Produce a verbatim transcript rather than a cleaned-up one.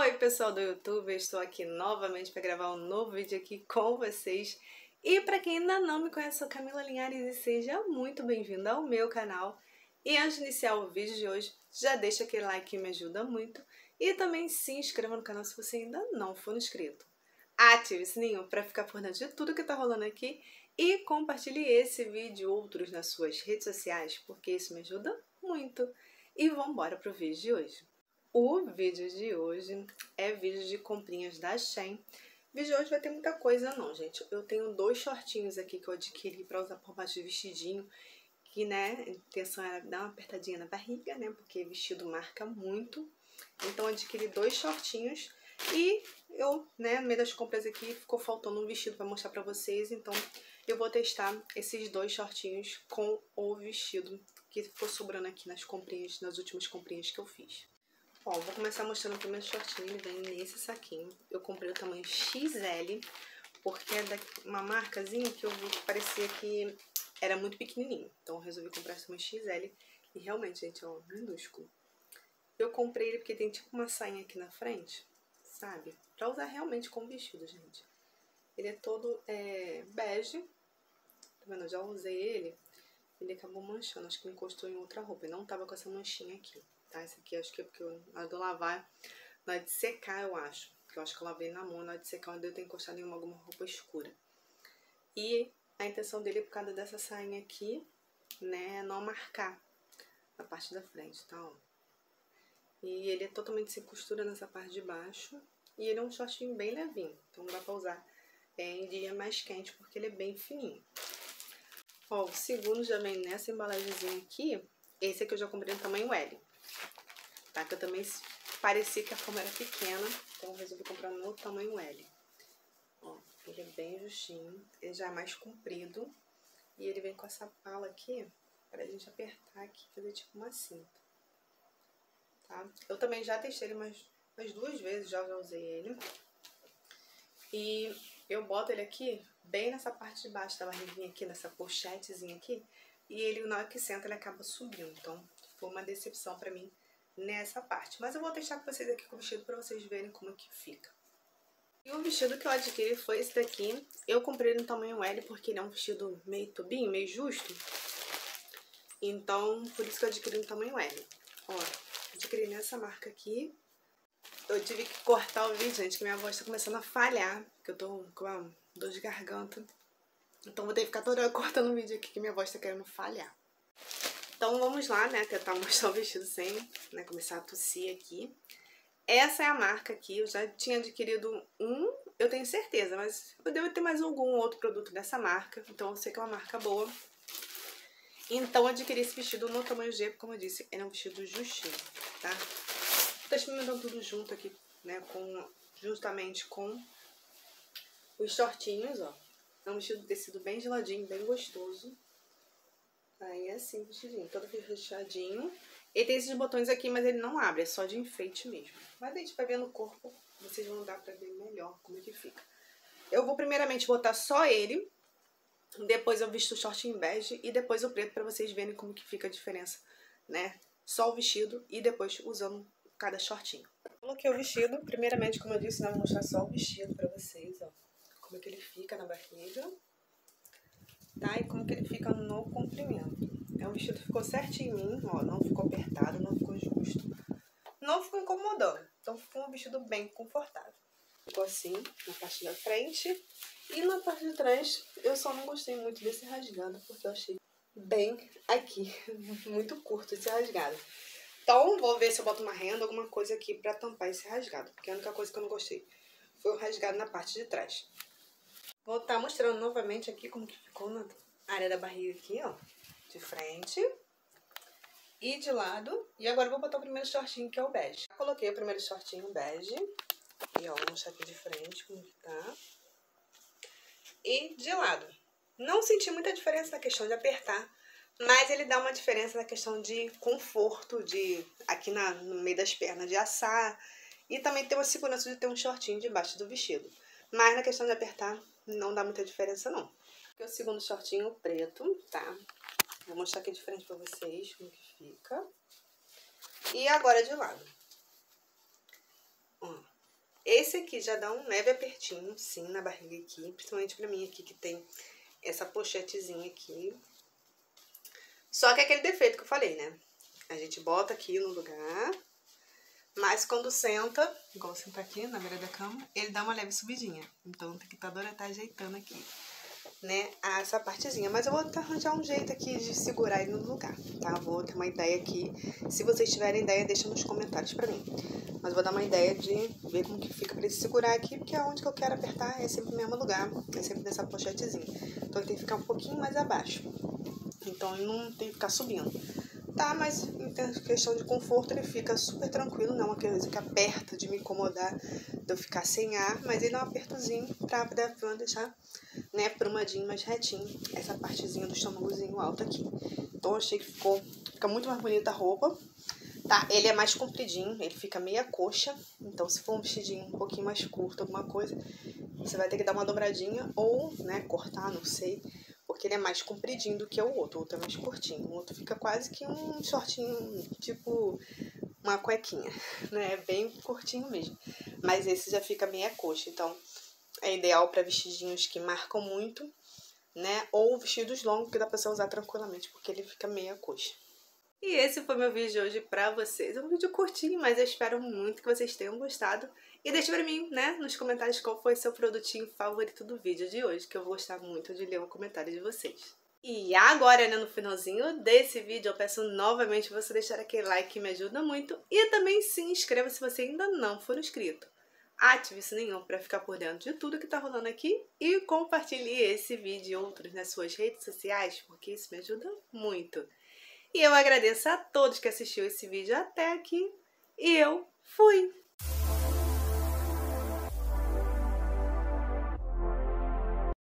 Oi pessoal do YouTube, eu estou aqui novamente para gravar um novo vídeo aqui com vocês. E para quem ainda não me conhece, eu sou Camila Linhares e seja muito bem-vindo ao meu canal. E antes de iniciar o vídeo de hoje, já deixa aquele like que me ajuda muito. E também se inscreva no canal se você ainda não for inscrito. Ative o sininho para ficar por dentro de tudo que está rolando aqui. E compartilhe esse vídeo e outros nas suas redes sociais, porque isso me ajuda muito. E vamos embora pro vídeo de hoje. O vídeo de hoje é vídeo de comprinhas da Shein. O vídeo de hoje vai ter muita coisa não, gente. Eu tenho dois shortinhos aqui que eu adquiri para usar por baixo de vestidinho. Que, né, a intenção era dar uma apertadinha na barriga, né, porque vestido marca muito. Então eu adquiri dois shortinhos e eu, né, no meio das compras aqui ficou faltando um vestido para mostrar para vocês. Então eu vou testar esses dois shortinhos com o vestido que ficou sobrando aqui nas comprinhas, nas últimas comprinhas que eu fiz. Ó, vou começar mostrando o primeiro shortinho, ele vem nesse saquinho. Eu comprei o tamanho X L, porque é da uma marcazinha que eu vi que parecia que era muito pequenininho. Então eu resolvi comprar esse tamanho X L e realmente, gente, ó, minúsculo. Eu comprei ele porque tem tipo uma sainha aqui na frente, sabe? Pra usar realmente como vestido, gente. Ele é todo é, bege, tá vendo? Eu já usei ele, ele acabou manchando, acho que encostou em outra roupa. Ele não tava com essa manchinha aqui. Tá, esse aqui acho que é porque eu, na hora de lavar, na hora de secar, eu acho. Porque eu acho que eu lavei na mão, na hora de secar, eu devo ter encostado em uma, alguma roupa escura. E a intenção dele, por causa dessa sainha aqui, né, é não marcar a parte da frente, tá, ó. E ele é totalmente sem costura nessa parte de baixo. E ele é um shortinho bem levinho, então dá pra usar é, em dia mais quente, porque ele é bem fininho. Ó, o segundo já vem nessa embalagemzinha aqui. Esse aqui eu já comprei no tamanho L. Tá? Que eu também parecia que a forma era pequena, então eu resolvi comprar no tamanho L. Ó, ele é bem justinho, ele já é mais comprido. E ele vem com essa pala aqui, pra gente apertar aqui, fazer tipo uma cinta. Tá? Eu também já testei ele umas, umas duas vezes, já, já usei ele. E eu boto ele aqui, bem nessa parte de baixo da barriguinha aqui, nessa pochetezinha aqui. E ele, na hora que senta, ele acaba subindo. Então, foi uma decepção pra mim nessa parte. Mas eu vou testar com vocês aqui com o vestido pra vocês verem como que fica. E o vestido que eu adquiri foi esse daqui. Eu comprei no tamanho L porque ele é um vestido meio tubinho, meio justo. Então, por isso que eu adquiri no tamanho L. Ó, adquiri nessa marca aqui. Eu tive que cortar o vídeo, gente, que minha voz tá começando a falhar. Porque eu tô com uma dor de garganta. Então vou ter que ficar toda hora cortando o vídeo aqui que minha voz tá querendo falhar. Então vamos lá, né, tentar mostrar o vestido sem, né, começar a tossir aqui. Essa é a marca aqui, eu já tinha adquirido um, eu tenho certeza, mas eu devo ter mais algum outro produto dessa marca, então eu sei que é uma marca boa. Então eu adquiri esse vestido no tamanho G, como eu disse, ele é um vestido justinho, tá? Tô experimentando tudo junto aqui, né, com, justamente com os shortinhos, ó. É um vestido de tecido bem geladinho, bem gostoso. Aí é assim o vestidinho, todo fechadinho. Ele tem esses botões aqui, mas ele não abre, é só de enfeite mesmo. Mas a gente vai ver no corpo, vocês vão dar pra ver melhor como é que fica. Eu vou primeiramente botar só ele, depois eu visto o shortinho bege e depois o preto pra vocês verem como que fica a diferença, né? Só o vestido e depois usando cada shortinho. Coloquei o vestido, primeiramente, como eu disse, né, vou mostrar só o vestido pra vocês, ó. Como é que ele fica na barriga. Tá? E como que ele fica no comprimento. É um vestido que ficou certinho em mim, ó, não ficou apertado, não ficou justo, não ficou incomodando. Então ficou um vestido bem confortável. Ficou assim, na parte da frente. E na parte de trás, eu só não gostei muito desse rasgado, porque eu achei bem aqui, muito curto esse rasgado. Então vou ver se eu boto uma renda, alguma coisa aqui pra tampar esse rasgado, porque a única coisa que eu não gostei foi o rasgado na parte de trás. Vou estar mostrando novamente aqui como que ficou na área da barriga aqui, ó. De frente e de lado. E agora eu vou botar o primeiro shortinho, que é o bege. Coloquei o primeiro shortinho bege. E ó, vou mostrar aqui de frente como que tá. E de lado. Não senti muita diferença na questão de apertar, mas ele dá uma diferença na questão de conforto, de aqui na, no meio das pernas, de assar. E também tem uma segurança de ter um shortinho debaixo do vestido. Mas na questão de apertar, não dá muita diferença, não. Aqui é o segundo shortinho preto, tá? Vou mostrar aqui de frente pra vocês como que fica. E agora de lado. Ó, Esse aqui já dá um leve apertinho, sim, na barriga aqui, principalmente pra mim aqui que tem essa pochetezinha aqui. Só que é aquele defeito que eu falei, né? A gente bota aqui no lugar, mas quando senta, igual sentar aqui na beira da cama, ele dá uma leve subidinha. Então o dictador tá ajeitando aqui, né, essa partezinha. Mas eu vou arranjar um jeito aqui de segurar ele no lugar, tá? Vou ter uma ideia aqui. Se vocês tiverem ideia, deixa nos comentários pra mim. Mas vou dar uma ideia de ver como que fica pra ele segurar aqui, porque aonde que eu quero apertar é sempre no mesmo lugar, é sempre nessa pochetezinha. Então ele tem que ficar um pouquinho mais abaixo. Então ele não tem que ficar subindo. Tá, mas em questão de conforto ele fica super tranquilo, não é uma coisa que aperta de me incomodar, de eu ficar sem ar, mas ele é um apertozinho pra deixar, né, prumadinho, mais retinho, essa partezinha do estômagozinho alto aqui. Então eu achei que ficou, fica muito mais bonita a roupa, tá? Ele é mais compridinho, ele fica meia coxa, então se for um vestidinho um pouquinho mais curto, alguma coisa, você vai ter que dar uma dobradinha ou, né, cortar, não sei, porque ele é mais compridinho do que o outro, o outro é mais curtinho. O outro fica quase que um shortinho, tipo uma cuequinha, né? É bem curtinho mesmo. Mas esse já fica meia coxa, então é ideal para vestidinhos que marcam muito, né? Ou vestidos longos que dá pra você usar tranquilamente, porque ele fica meia coxa. E esse foi meu vídeo de hoje pra vocês. É um vídeo curtinho, mas eu espero muito que vocês tenham gostado. E deixa pra mim, né, nos comentários qual foi seu produtinho favorito do vídeo de hoje, que eu vou gostar muito de ler o comentário de vocês. E agora, né, no finalzinho desse vídeo, eu peço novamente você deixar aquele like que me ajuda muito. E também se inscreva se você ainda não for inscrito. Ative o sininho para ficar por dentro de tudo que tá rolando aqui. E compartilhe esse vídeo e outros nas suas redes sociais, porque isso me ajuda muito. E eu agradeço a todos que assistiu esse vídeo até aqui. E eu fui!